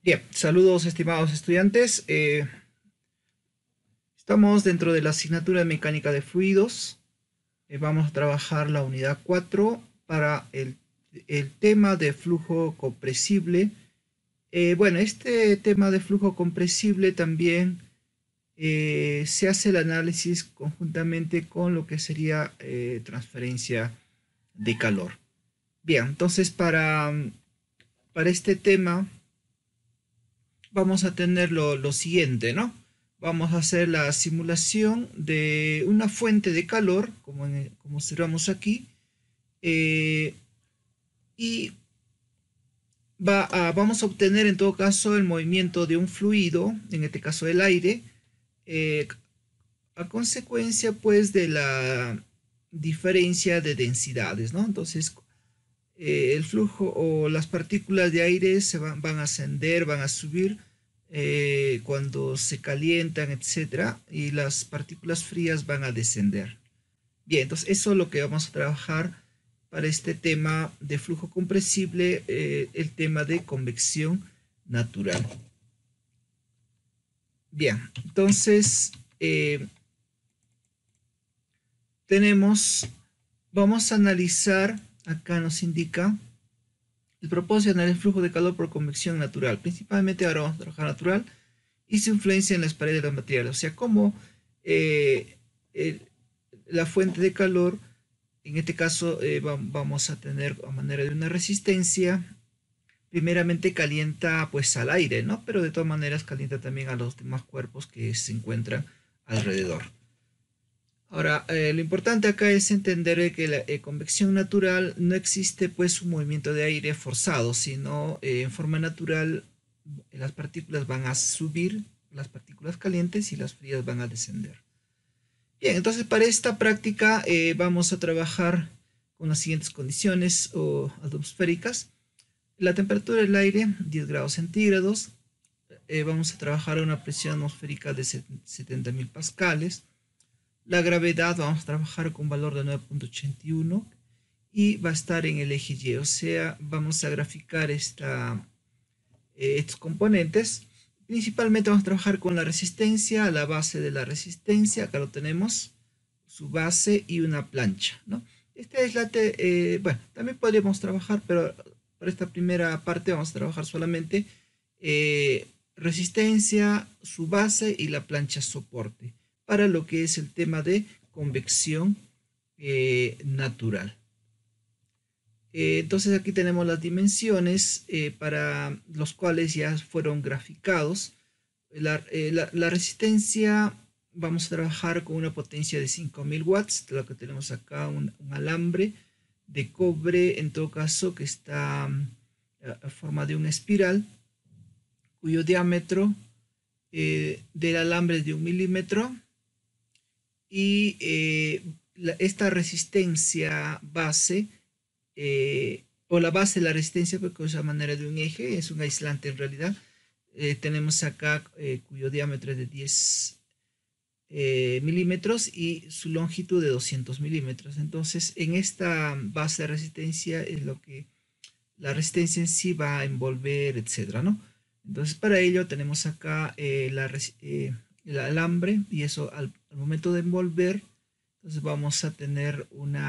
Bien, saludos estimados estudiantes. Estamos dentro de la asignatura de mecánica de fluidos. Vamos a trabajar la unidad 4 para el tema de flujo compresible. Bueno, este tema de flujo compresible también se hace el análisis conjuntamente con lo que sería transferencia de calor. Bien, entonces para este tema vamos a tener lo siguiente, ¿no? Vamos a hacer la simulación de una fuente de calor, como observamos aquí, eh, y vamos a obtener en todo caso el movimiento de un fluido, en este caso el aire, eh, a consecuencia pues de la diferencia de densidades, ¿no? Entonces, el flujo o las partículas de aire van a ascender, van a subir cuando se calientan, etcétera, y las partículas frías van a descender. Bien, entonces eso es lo que vamos a trabajar para este tema de flujo compresible, el tema de convección natural. Bien, entonces vamos a analizar, acá nos indica el propósito del flujo de calor por convección natural. Principalmente ahora vamos a trabajar natural y su influencia en las paredes de los materiales. O sea, cómo eh, el, la fuente de calor, en este caso vamos a tener a manera de una resistencia, primeramente calienta pues al aire, ¿no? Pero de todas maneras calienta también a los demás cuerpos que se encuentran alrededor. Ahora, lo importante acá es entender que la convección natural no existe pues un movimiento de aire forzado, sino en forma natural las partículas van a subir, las partículas calientes y las frías van a descender. Bien, entonces para esta práctica vamos a trabajar con las siguientes condiciones atmosféricas. La temperatura del aire, 10 grados centígrados. Vamos a trabajar a una presión atmosférica de 70.000 pascales. La gravedad vamos a trabajar con un valor de 9.81 y va a estar en el eje Y, o sea, vamos a graficar estos componentes. Principalmente vamos a trabajar con la resistencia, la base de la resistencia, acá lo tenemos, su base y una plancha, ¿no? Esta es bueno, también podríamos trabajar, pero para esta primera parte vamos a trabajar solamente resistencia, su base y la plancha soporte para lo que es el tema de convección natural. Entonces aquí tenemos las dimensiones para los cuales ya fueron graficados. La resistencia vamos a trabajar con una potencia de 5000 watts, lo que tenemos acá, un alambre de cobre, en todo caso, que está a forma de una espiral, cuyo diámetro del alambre es de 1 milímetro y esta resistencia base o la base de la resistencia, porque es a manera de un eje, es un aislante en realidad. Tenemos acá cuyo diámetro es de 10 milímetros y su longitud de 200 milímetros. Entonces, en esta base de resistencia es lo que la resistencia en sí va a envolver, etcétera, ¿no? Entonces, para ello tenemos acá el alambre y eso al momento de envolver, entonces vamos a tener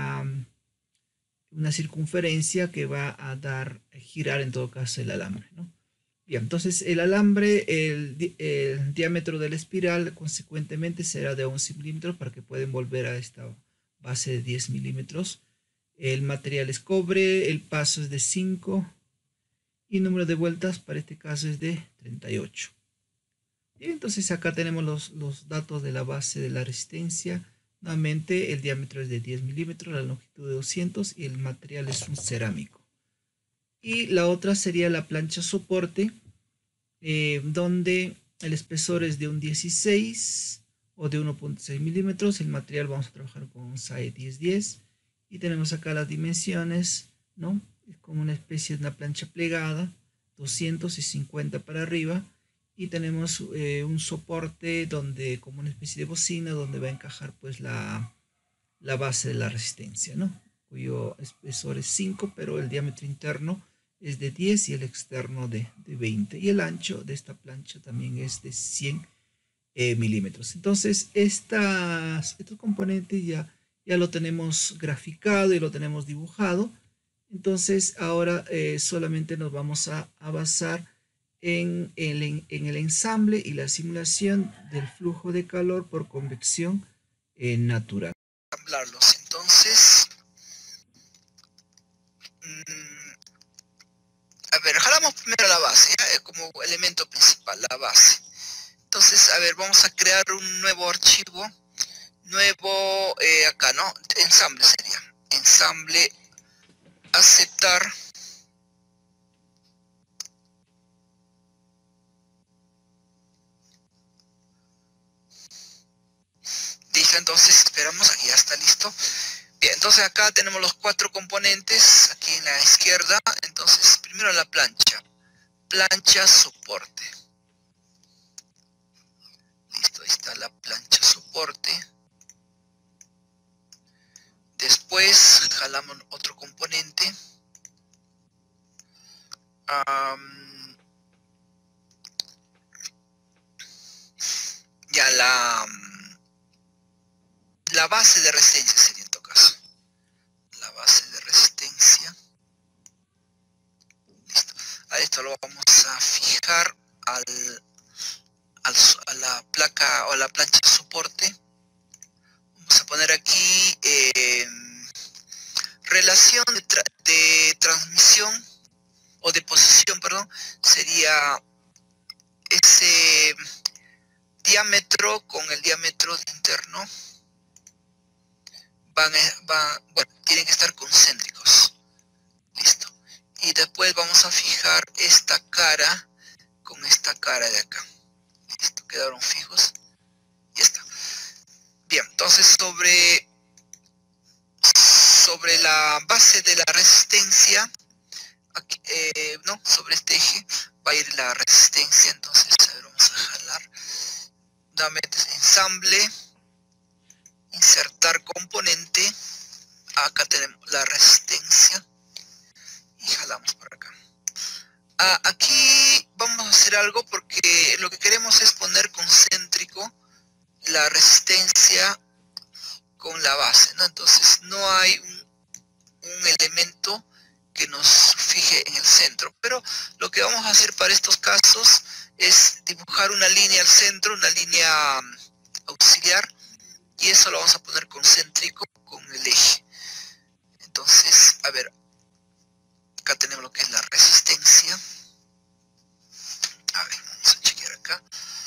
una circunferencia que va a girar en todo caso el alambre, ¿no? Bien, entonces el alambre, el diámetro de la espiral consecuentemente será de 11 milímetros para que pueda envolver a esta base de 10 milímetros. El material es cobre, el paso es de 5 y el número de vueltas para este caso es de 38. Bien, entonces acá tenemos los datos de la base de la resistencia. Nuevamente el diámetro es de 10 milímetros, la longitud de 200 y el material es un cerámico. Y la otra sería la plancha soporte, donde el espesor es de un 16 o de 1.6 milímetros. El material vamos a trabajar con un SAE 1010 y tenemos acá las dimensiones, ¿no? Es como una especie de una plancha plegada, 250 para arriba, y tenemos un soporte donde, como una especie de bocina, donde va a encajar pues la base de la resistencia, ¿no? Cuyo espesor es 5, pero el diámetro interno es de 10 y el externo de 20. Y el ancho de esta plancha también es de 100 milímetros. Entonces, estos componentes ya lo tenemos graficado y lo tenemos dibujado. Entonces, ahora solamente nos vamos a basar en el ensamble y la simulación del flujo de calor por convección natural. Ensamblarlos. Entonces, a ver, jalamos primero la base, ¿ya? Como elemento principal, la base. Entonces, a ver, vamos a crear un nuevo archivo, nuevo, acá, ¿no? Ensamble sería. Ensamble, aceptar. Listo, entonces esperamos, aquí ya está listo. Bien, entonces acá tenemos los 4 componentes, aquí en la izquierda. Entonces, primero la plancha. Plancha soporte. Listo, ahí está la plancha soporte. Después jalamos otro componente. Ya la base de resistencia sería en todo caso. La base de resistencia. Listo. A esto lo vamos a fijar a la placa o a la plancha de soporte. Vamos a poner aquí relación de transmisión o de posición, perdón, sería ese diámetro con el diámetro interno bueno, tienen que estar concéntricos. Listo. Y después vamos a fijar esta cara con esta cara de acá. Listo, quedaron fijos. Ya está. Bien, entonces sobre la base de la resistencia, aquí, no, sobre este eje va a ir la resistencia. Entonces, a ver, vamos a jalar. Nuevamente ensamble, insertar componente. Acá tenemos la resistencia y jalamos por acá. Aquí vamos a hacer algo porque lo que queremos es poner concéntrico la resistencia con la base, ¿no? Entonces no hay un elemento que nos fije en el centro, pero lo que vamos a hacer para estos casos es dibujar una línea al centro, una línea auxiliar, y eso lo vamos a poner concéntrico con el eje. Entonces, a ver, acá tenemos lo que es la resistencia. A ver, vamos a chequear acá.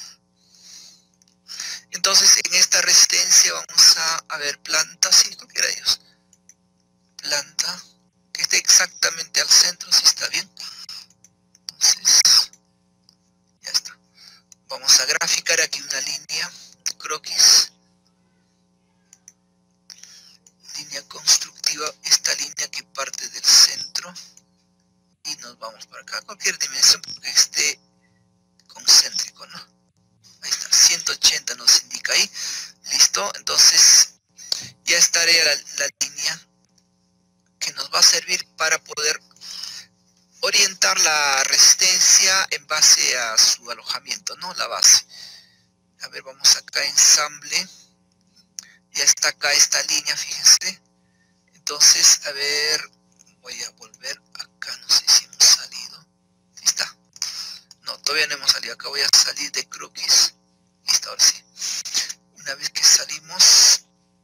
Entonces, en esta resistencia vamos a ver planta, sí, cualquiera de ellos. Planta, que esté exactamente al centro, si está bien. Entonces, ya está. Vamos a graficar aquí una línea, croquis. Línea constructiva, esta línea que parte del centro. Y nos vamos para acá, cualquier dimensión que esté concéntrico, ¿no? Ahí está, 180 nos indica ahí. Listo, entonces ya estaría la línea que nos va a servir para poder orientar la resistencia en base a su alojamiento, ¿no? La base. A ver, vamos acá, ensamble. Ya está acá esta línea, fíjense. Entonces, a ver, voy a volver acá, no sé si hemos salido. Ahí está. No, todavía no hemos salido. Acá voy a salir de croquis. Listo, ahora sí. Una vez que salimos,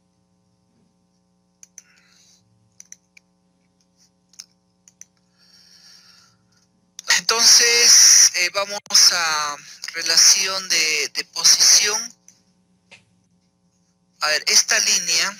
entonces vamos a relación de posición. A ver, esta línea,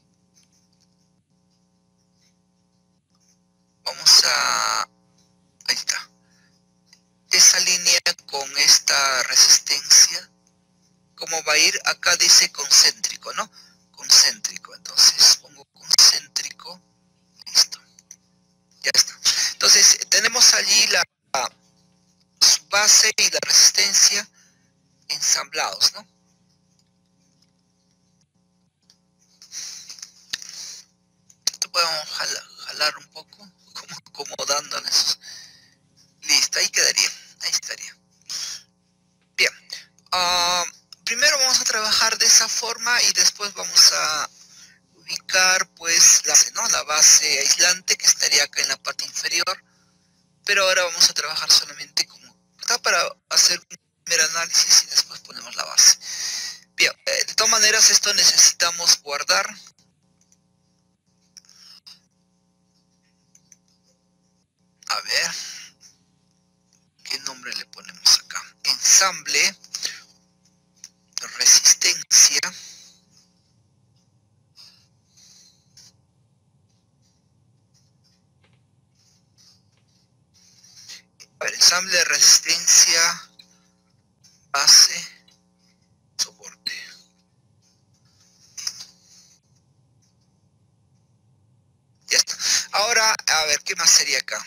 vamos a, ahí está. Esa línea con esta resistencia, ¿cómo va a ir? Acá dice concéntrico, ¿no? Concéntrico, entonces pongo concéntrico, listo. Ya está. Entonces tenemos allí la base y la resistencia ensamblados, ¿no? Esto podemos jalar un poco, como acomodándoles. Listo, ahí quedaría, ahí estaría. Bien, primero vamos a trabajar de esa forma y después vamos a ubicar pues la base, ¿no? La base aislante que estaría acá en la parte inferior, pero ahora vamos a trabajar solamente como está para hacer un primer análisis y después ponemos la base. Bien, de todas maneras esto necesitamos guardar. A ver, ¿qué nombre le ponemos acá? Ensamble, resistencia. A ver, ensamble de resistencia, base, soporte. Ya está. Ahora, a ver, ¿qué más sería acá?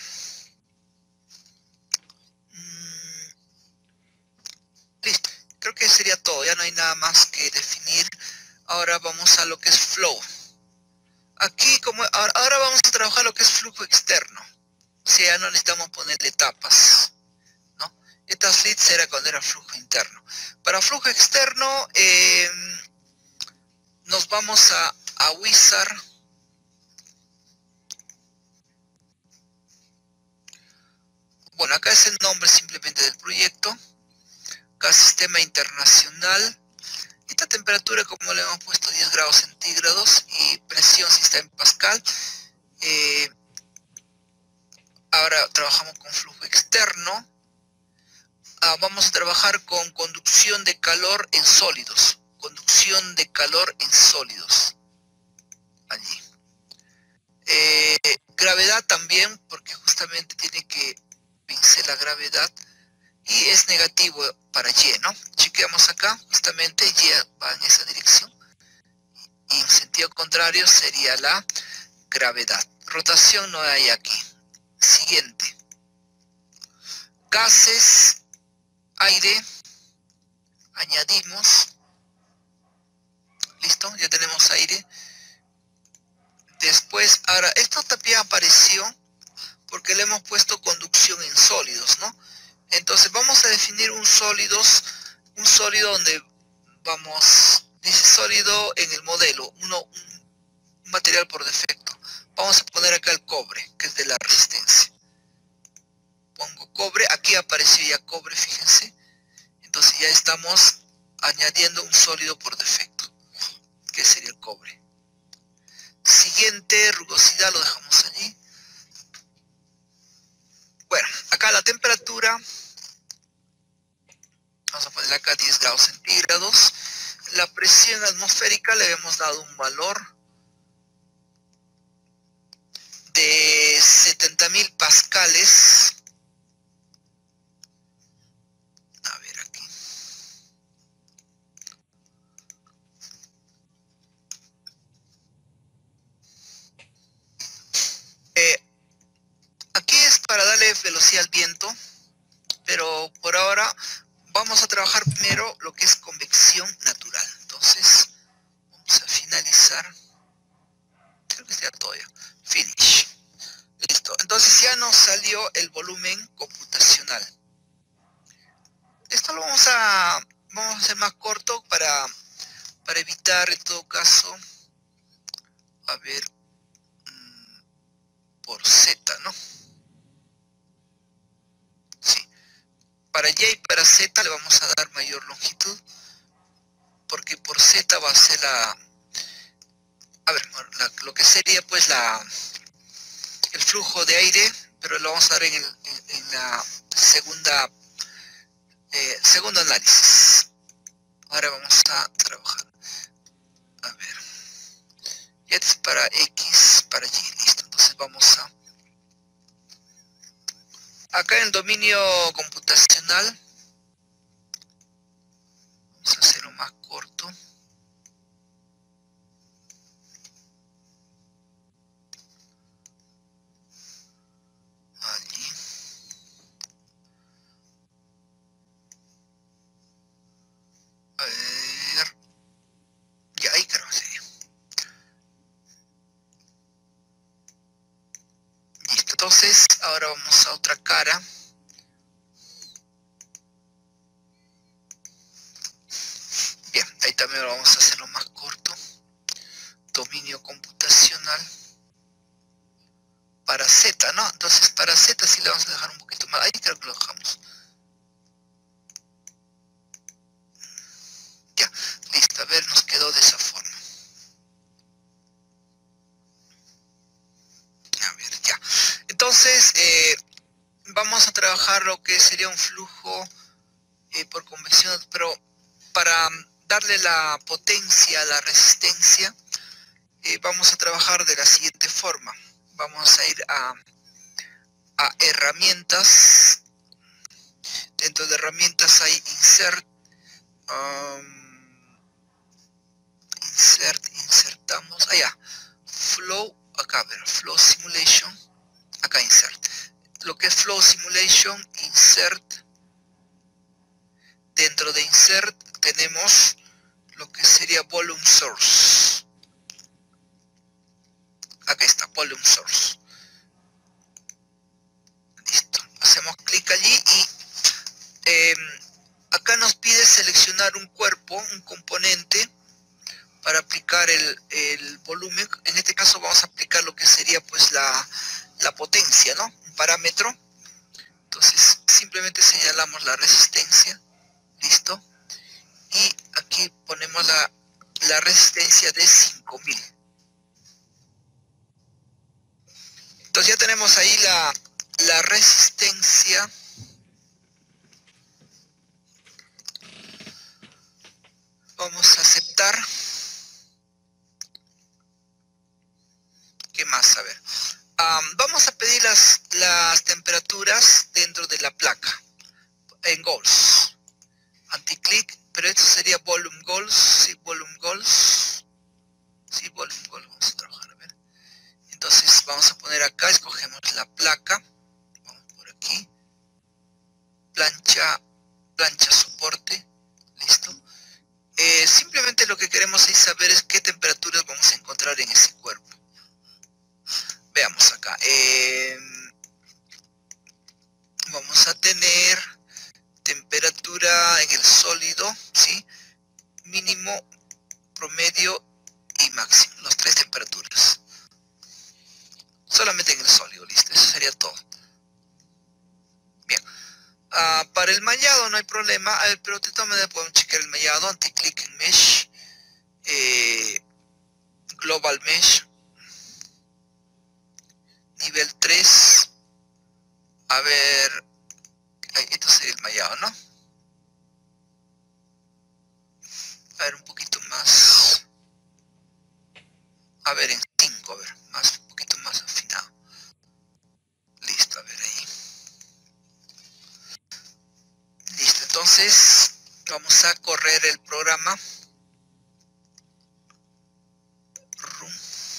Listo. Creo que sería todo. Ya no hay nada más que definir. Ahora vamos a lo que es flow. Aquí, como ahora vamos a trabajar lo que es flujo externo. O sea, ya no necesitamos ponerle etapas, ¿no? Estas leads era cuando era flujo interno. Para flujo externo, nos vamos a Wizard. Bueno, acá es el nombre simplemente del proyecto. Acá sistema internacional. Esta temperatura, como le hemos puesto 10 grados centígrados y presión si está en Pascal. Ahora trabajamos con flujo externo. Vamos a trabajar con conducción de calor en sólidos. Conducción de calor en sólidos. Allí. Gravedad también, porque justamente tiene que vencer la gravedad. Y es negativo para Y, ¿no? Chequeamos acá, justamente Y va en esa dirección. Y en sentido contrario sería la gravedad. Rotación no hay aquí. Siguiente. Gases, aire, añadimos. Listo, ya tenemos aire. Después, ahora, esto también apareció porque le hemos puesto conducción en sólidos, ¿no? Entonces vamos a definir un sólido donde vamos, dice sólido en el modelo, un material por defecto. Vamos a poner acá el cobre, que es de la resistencia. Pongo cobre, aquí apareció ya cobre, fíjense. Entonces ya estamos añadiendo un sólido por defecto, que sería el cobre. Siguiente, rugosidad, lo dejamos allí. Bueno, acá la temperatura, vamos a poner acá 10 grados centígrados. La presión atmosférica le hemos dado un valor de 70.000 pascales. A ver aquí. Aquí es para darle velocidad al viento, pero por ahora vamos a trabajar primero lo que es convección natural. Entonces, vamos a finalizar. Creo que está todo ya. Finish. Listo. Entonces ya nos salió el volumen computacional. Esto lo vamos a hacer más corto para evitar en todo caso, a ver, por Z, ¿no? Sí. Para Y y para Z le vamos a dar mayor longitud, porque por Z va a ser lo que sería pues el flujo de aire, pero lo vamos a dar en la segundo análisis. Ahora vamos a trabajar. A ver. Y este es para X, para Y, listo. Entonces vamos acá en el dominio computacional, vamos a hacerlo más corto. Allí. A ver. Ya, ahí creo que sería. Listo, Entonces, ahora vamos a otra cara. Bien, ahí también lo vamos a hacerlo más corto. Dominio computacional. Para Z, ¿no? Entonces, para Z sí le vamos a dejar un poquito más. Ahí creo que lo dejamos. Ya, listo. A ver, nos quedó de esa forma. A ver, ya. Entonces, vamos a trabajar lo que sería un flujo por convección, pero para darle la potencia, la resistencia, vamos a trabajar de la siguiente forma. Vamos a ir a herramientas. Dentro de herramientas hay insert, insertamos, allá, flow, acá, a ver, flow simulation, acá insert. Lo que es flow simulation, insert. Dentro de insert tenemos lo que sería volume source. Acá está, volume source. Listo. Hacemos clic allí y acá nos pide seleccionar un cuerpo, un componente, para aplicar el volumen. En este caso vamos a aplicar lo que sería pues la potencia, ¿no? Un parámetro. Entonces simplemente señalamos la resistencia. Listo. Y aquí ponemos la resistencia de 5000. Entonces ya tenemos ahí la resistencia. Vamos a aceptar. ¿Qué más? A ver. Vamos a pedir las temperaturas dentro de la placa. En goals. Anticlick. Pero esto sería volume goals. Sí, volume goals. Sí, volume goals. Vamos a trabajar. A ver. Entonces vamos a poner acá. Escogemos la placa. Vamos por aquí. Plancha soporte. Listo. Simplemente lo que queremos es saber es qué temperaturas vamos a encontrar en ese cuerpo. Veamos acá. Vamos a tener temperatura en el sólido, ¿sí? Mínimo, promedio y máximo. Las tres temperaturas. Solamente en el sólido, listo. Eso sería todo. Bien. Para el mallado no hay problema, pero de todas maneras podemos checar el mallado. Anticlick en Mesh. Global Mesh. Nivel 3. A ver. Esto sería el mallado, ¿no? A ver, un poquito más. A ver, en 5, a ver, un poquito más afinado. Listo, a ver ahí. Listo, entonces vamos a correr el programa. Run.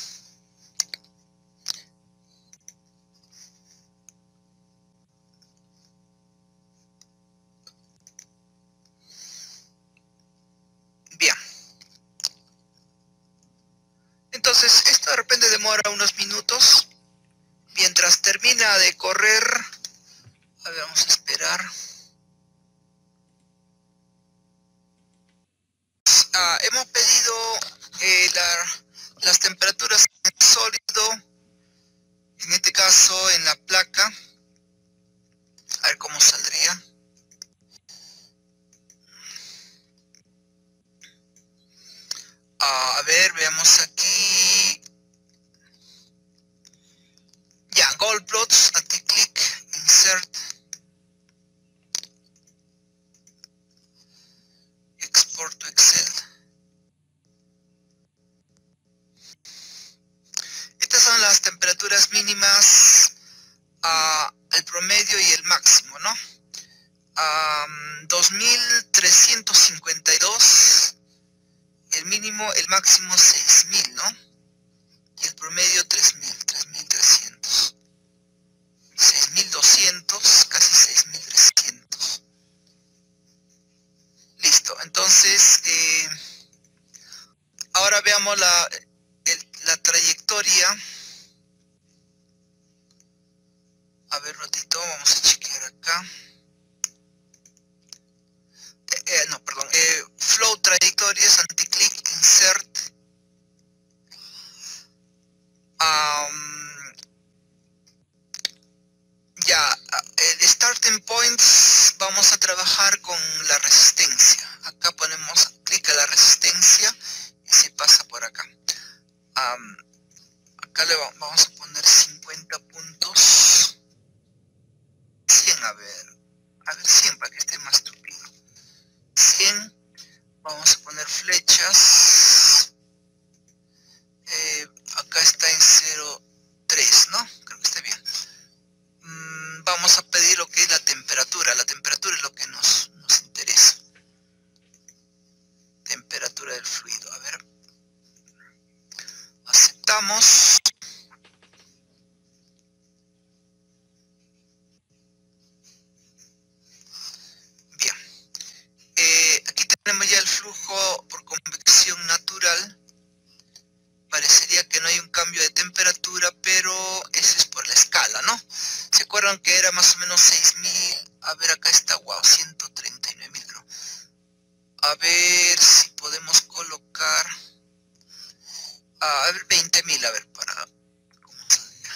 Bien. Entonces, esto de repente demora unos minutos. Mientras termina de correr, a ver, vamos a esperar. Hemos pedido las temperaturas en el sólido, en este caso en la placa. A ver cómo saldría. A ver, veamos aquí. Ya, Gold Plots, anti-click, insert. Export to Excel. Estas son las temperaturas mínimas, el promedio y el máximo, ¿no? 2352, el mínimo, el máximo 6000, ¿no? Y el promedio 3300, 6200, casi 6300. Listo, entonces ahora veamos la trayectoria A ver, ratito, vamos a chequear acá. No, perdón. Flow trayectorias, anti-click, insert. Ya, el starting points, vamos a trabajar con la resistencia. Acá ponemos clic a la resistencia y se pasa por acá. Acá le vamos a poner 50 puntos. 100, a ver 100 para que esté más estúpido. 100, vamos a poner flechas. Acá está en 0,3, ¿no? Creo que está bien. Vamos a pedir lo que es la temperatura. La temperatura es lo que nos interesa. Temperatura del fluido. A ver. Aceptamos. Bien. Aquí tenemos ya el flujo por convección natural. Parecería que no hay un cambio de temperatura, pero eso es por la escala, ¿no? ¿Se acuerdan que era más o menos 6.000? A ver, acá está, wow, 139.000, creo. A ver si podemos colocar... a ver, 20.000, a ver, para... ¿cómo saldría?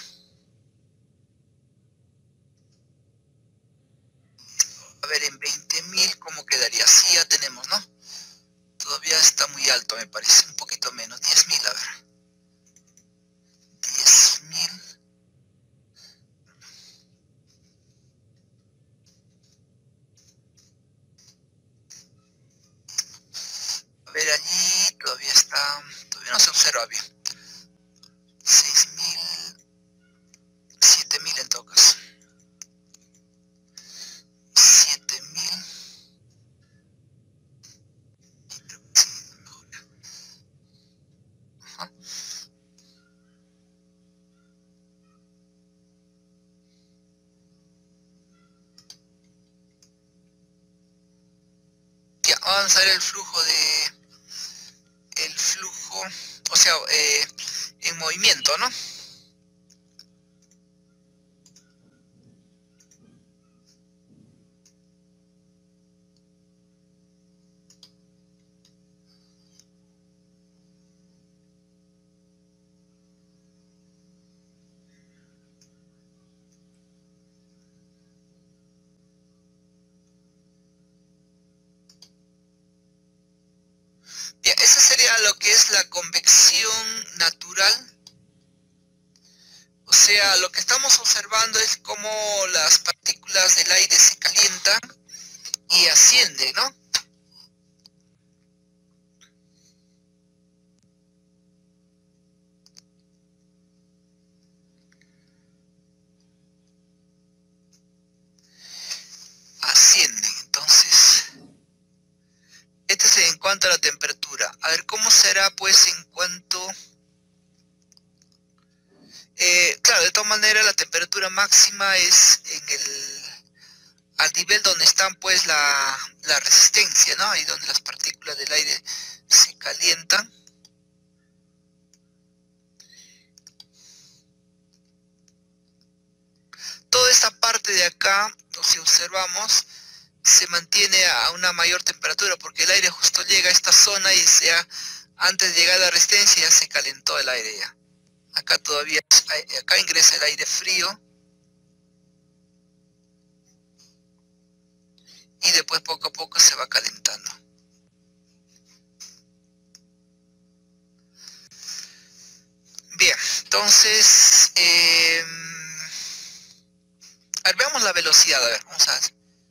A ver, en 20.000, ¿cómo quedaría? Sí, ya tenemos, ¿no? Todavía está muy alto, me parece, un poquito menos. 10.000, a ver. 10.000. A ver, allí todavía está, todavía no se observa bien. 6.000, 7.000 en todo caso. 7.000. Ajá. Ya, vamos a ver el flujo o sea, en movimiento, ¿no? Ya, eso sería lo que es la convección natural. O sea, lo que estamos observando es cómo las partículas del aire se calientan y ascienden, ¿no? Ascienden, entonces. Este es en cuanto a la temperatura. A ver, ¿cómo será pues en cuanto... claro, de todas maneras la temperatura máxima es al nivel donde están pues la resistencia, ¿no? Ahí donde las partículas del aire se calientan. Toda esta parte de acá, si observamos, se mantiene a una mayor temperatura porque el aire justo llega a esta zona y antes de llegar a la resistencia ya se calentó el aire ya. Acá todavía, acá ingresa el aire frío. Y después poco a poco se va calentando. Bien, entonces, a ver, veamos la velocidad, a ver, vamos a ver.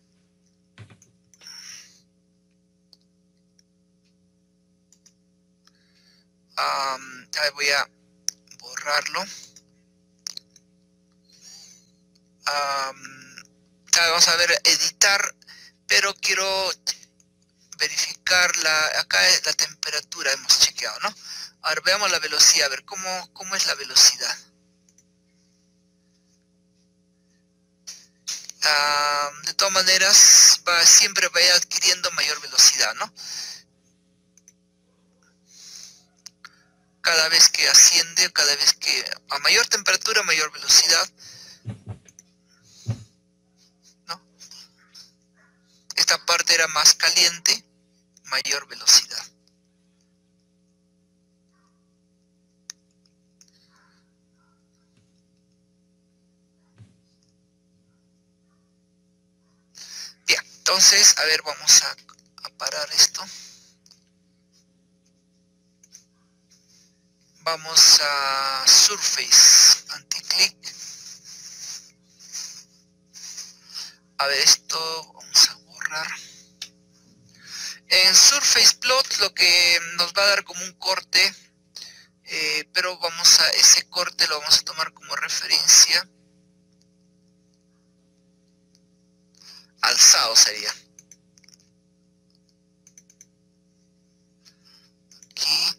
A ver, voy a borrarlo. Vamos a ver, editar, pero quiero verificar acá es la temperatura, hemos chequeado, ¿no? Ahora veamos la velocidad, a ver, ¿cómo es la velocidad? De todas maneras, siempre va adquiriendo mayor velocidad, ¿no? Cada vez que asciende, cada vez que a mayor temperatura, mayor velocidad. esta parte era más caliente, mayor velocidad. Bien, entonces, a ver, vamos a parar esto. Vamos a Surface, anti-click. A ver, esto vamos a borrar. En Surface Plot lo que nos va a dar como un corte, pero ese corte lo vamos a tomar como referencia. Alzado sería. Aquí.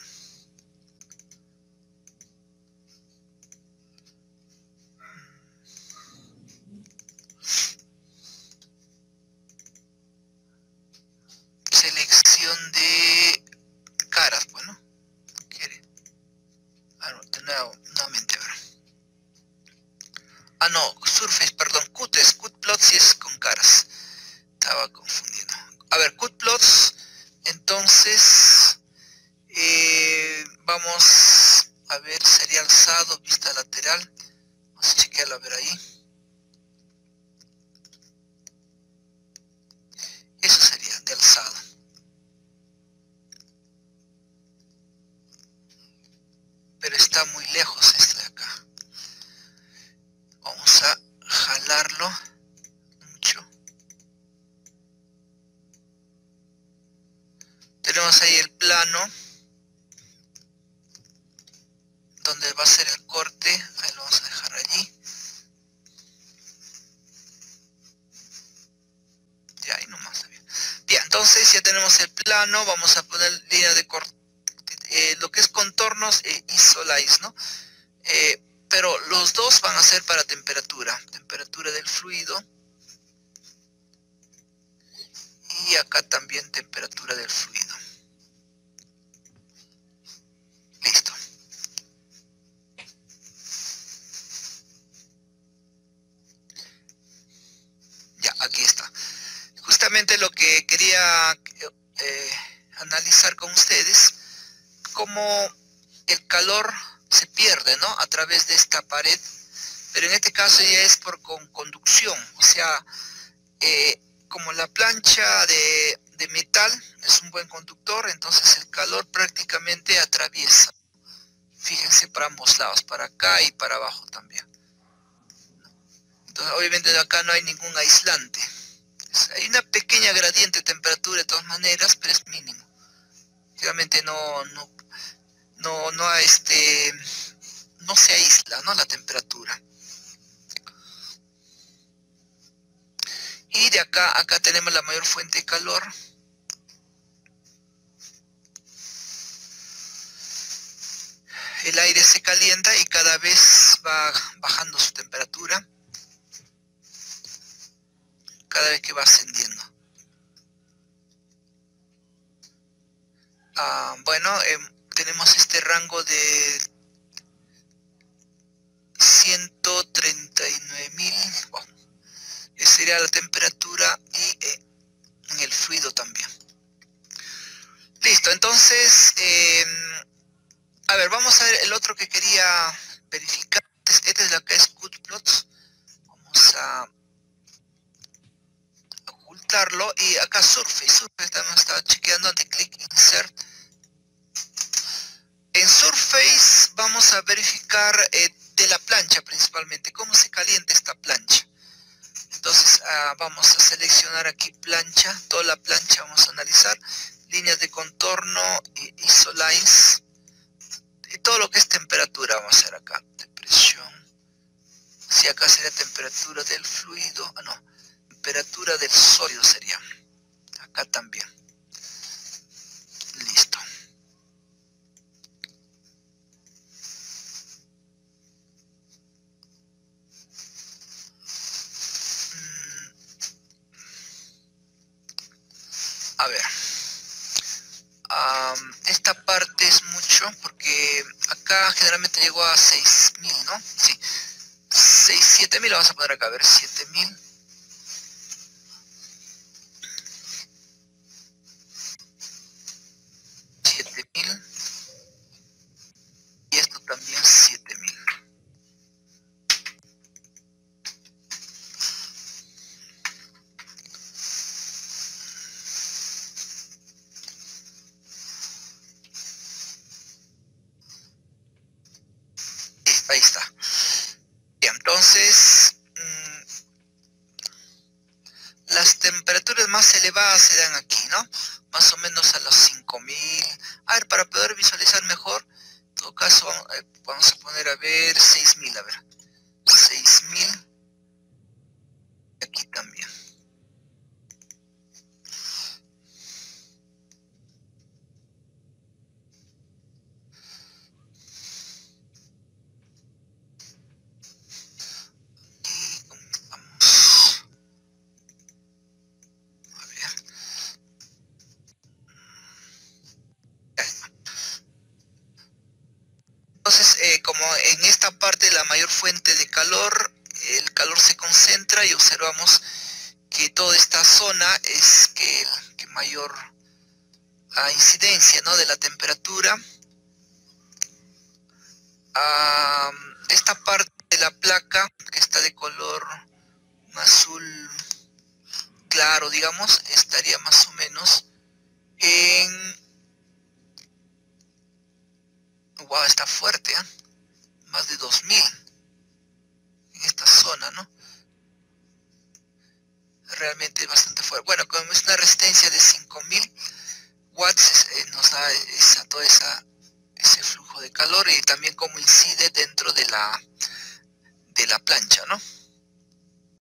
Selección de caras, bueno. ¿Quiere? De nuevo, nuevamente, ahora. Ah, no, Surface, perdón, Qt si es con caras. Estaba confundiendo. A ver, Qt, entonces, vamos a ver, sería alzado, vista lateral. Vamos a chequearlo a ver ahí. Eso sería de alzado. Pero está muy lejos esto de acá. Vamos a jalarlo mucho. Tenemos ahí el plano donde va a ser el corte. Ahí lo vamos a dejar allí. Ya, ahí nomás está bien. Bien, entonces ya tenemos el plano. Vamos a poner línea de corte, lo que es contornos e isolines, ¿no? Pero los dos van a ser para temperatura del fluido, y acá también temperatura del fluido. Listo. Ya, aquí está. Justamente lo que quería analizar con ustedes, cómo el calor se pierde, ¿no?, a través de esta pared, pero en este caso ya es por conducción, o sea, como la plancha de metal es un buen conductor, entonces el calor prácticamente atraviesa. Fíjense, para ambos lados, para acá y para abajo también. Entonces, obviamente de acá no hay ningún aislante. Hay una pequeña gradiente de temperatura de todas maneras, pero es mínimo. Realmente no se aísla, ¿no?, la temperatura. Y de acá tenemos la mayor fuente de calor. El aire se calienta y cada vez va bajando su temperatura, cada vez que va ascendiendo. Bueno, tenemos este rango de 139.000, wow. Esa sería la temperatura, y en el fluido también. Listo, entonces, a ver, vamos a ver el otro que quería verificar. Este es lo que es Qt. Vamos a ocultarlo, y acá Surface también estaba chequeando, anti-click, insert. En Surface vamos a verificar de la plancha principalmente, cómo se calienta esta plancha. Entonces vamos a seleccionar aquí plancha, toda la plancha vamos a analizar, líneas de contorno, isolines, y todo lo que es temperatura vamos a hacer acá, de presión. Si acá sería temperatura del fluido, no, temperatura del sólido sería, acá también. Listo. A ver, esta parte es mucho porque acá generalmente llegó a 6.000, ¿no? Sí, 7.000 lo vamos a poner acá, a ver, 7.000. las temperaturas más elevadas se dan aquí, ¿no? Más o menos a los 5000. A ver, para poder visualizar mejor, en todo caso, vamos a poner a ver 6000, a ver. 6000. Aquí también. Entonces, como en esta parte la mayor fuente de calor, el calor se concentra y observamos que toda esta zona es que mayor incidencia, ¿no?, de la temperatura. Esta parte de la placa, que está de color azul claro, digamos, estaría más o menos en... Wow, está fuerte, ¿eh? Más de 2000 en esta zona, ¿no? Realmente bastante fuerte. Bueno, como es una resistencia de 5000 watts, nos da todo ese flujo de calor y también cómo incide dentro de la plancha, ¿no?